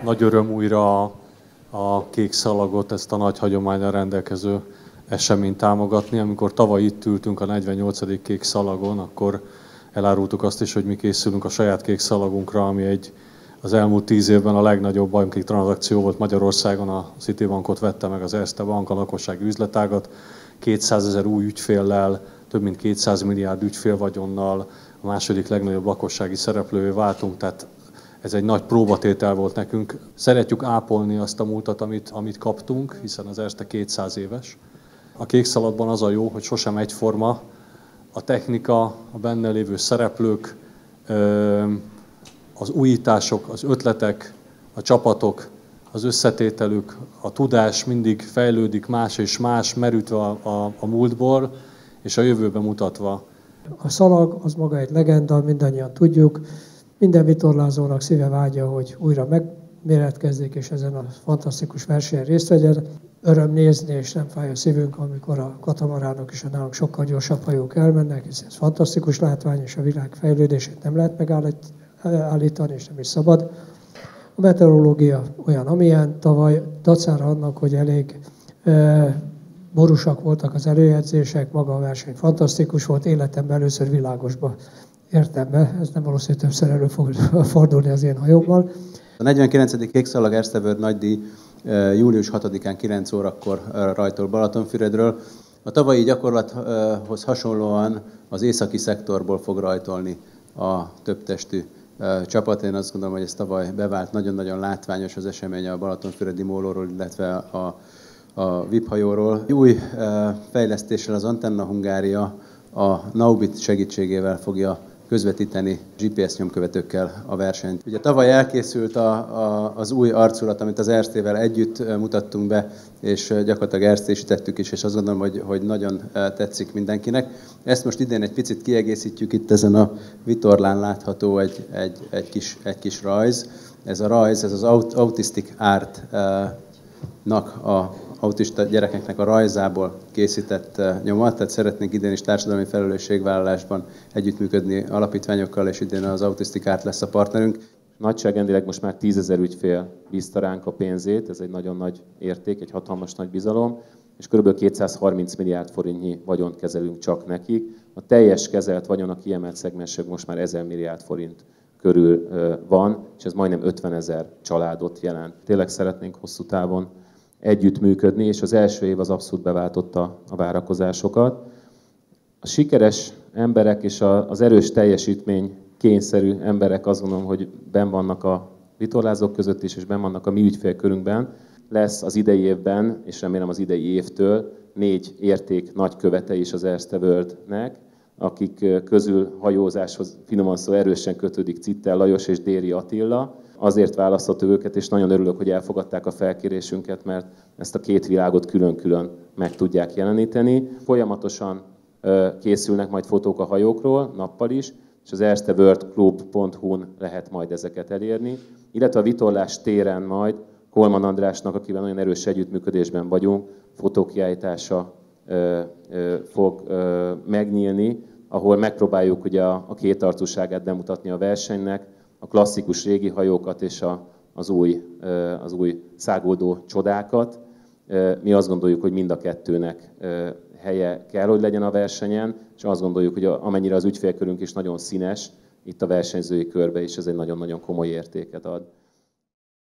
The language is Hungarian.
Nagy öröm újra a kék szalagot, ezt a nagy hagyománnyal rendelkező eseményt támogatni. Amikor tavaly itt ültünk a 48. kék szalagon, akkor elárultuk azt is, hogy mi készülünk a saját kék szalagunkra, ami az elmúlt 10 évben a legnagyobb banki tranzakció volt Magyarországon. A Citibankot vette meg az Erste Bank, a lakossági üzletágat, 200 000 új ügyféllel, több mint 200 milliárd ügyfélvagyonnal, a második legnagyobb lakossági szereplővé váltunk, tehát ez egy nagy próbatétel volt nekünk. Szeretjük ápolni azt a múltat, amit kaptunk, hiszen az Erste 200 éves. A kék szaladban az a jó, hogy sosem egyforma. A technika, a benne lévő szereplők, az újítások, az ötletek, a csapatok, az összetételük, a tudás mindig fejlődik, más és más, merítve a múltból, és a jövőbe mutatva. A szalag az maga egy legenda, mindannyian tudjuk. Minden vitorlázónak szíve vágya, hogy újra megméretkezzék, és ezen a fantasztikus versenyen részt vegyen. Öröm nézni, és nem fáj a szívünk, amikor a katamaránok és a nálunk sokkal gyorsabb hajók elmennek, hiszen ez fantasztikus látvány, és a világ fejlődését nem lehet megállítani, és nem is szabad. A meteorológia olyan, amilyen tavaly, dacára annak, hogy elég borúsak voltak az előjegyzések, maga a verseny fantasztikus volt, életemben először világosba értem be, ez nem valószínű többször elő fog fordulni az én hajómmal. A 49. kék szalag Erste World nagydíj július 6-án 9 órakor rajtol Balatonfüredről. A tavalyi gyakorlathoz hasonlóan az északi szektorból fog rajtolni a többtestű csapat. Én azt gondolom, hogy ez tavaly bevált, nagyon-nagyon látványos az esemény a Balatonfüredi mólóról, illetve a VIP hajóról. Új fejlesztéssel az Antenna Hungária a Naubit segítségével fogja közvetíteni GPS nyomkövetőkkel a versenyt. Ugye tavaly elkészült az új arculat, amit az Erstével együtt mutattunk be, és gyakorlatilag ersztésítettük is, és azt gondolom, hogy nagyon tetszik mindenkinek. Ezt most idén egy picit kiegészítjük, itt ezen a vitorlán látható egy kis rajz. Ez a rajz, ez az Autistic Art-nak autista gyerekeknek a rajzából készített nyomat, tehát szeretnénk idén is társadalmi felelősségvállalásban együttműködni alapítványokkal, és idén az Autistic Art lesz a partnerünk. Nagyságrendileg most már 10 000 ügyfél bízta ránk a pénzét, ez egy nagyon nagy érték, egy hatalmas nagy bizalom, és kb. 230 milliárd forintnyi vagyont kezelünk csak nekik. A teljes kezelt vagyon a kiemelt szegmensek most már 1000 milliárd forint körül van, és ez majdnem 50 000 családot jelent. Tényleg szeretnénk hosszú távon együttműködni, és az első év az abszolút beváltotta a várakozásokat. A sikeres emberek és az erős teljesítmény kényszerű emberek, azt gondolom, hogy benn vannak a vitorlázók között is, és benn vannak a mi ügyfélkörünkben. Lesz az idei évben, és remélem az idei évtől 4 érték nagykövete is az Erste Worldnek, akik közül hajózáshoz finoman szó erősen kötődik Cittel Lajos és Déri Attila. Azért választottuk őket, és nagyon örülök, hogy elfogadták a felkérésünket, mert ezt a két világot külön-külön meg tudják jeleníteni. Folyamatosan készülnek majd fotók a hajókról, nappal is, és az ersteworldclub.hu-n lehet majd ezeket elérni. Illetve a vitorlás téren majd Kolman Andrásnak, akivel nagyon erős együttműködésben vagyunk, fotókiállítása fog megnyílni, ahol megpróbáljuk ugye a kétarcúságát bemutatni a versenynek, a klasszikus régi hajókat és az új száguldó csodákat. Mi azt gondoljuk, hogy mind a kettőnek helye kell, hogy legyen a versenyen, és azt gondoljuk, hogy amennyire az ügyfélkörünk is nagyon színes, itt a versenyzői körbe is ez egy nagyon-nagyon komoly értéket ad.